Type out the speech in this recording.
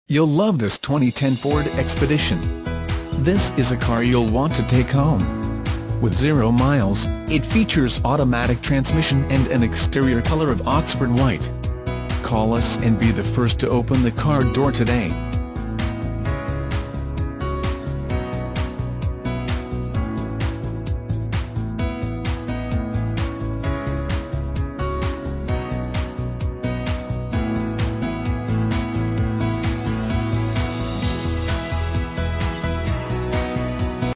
You'll love this 2010 Ford Expedition. This is a car you'll want to take home. With 0 miles, it features automatic transmission and an exterior color of Oxford white. Call us and be the first to open the car door today.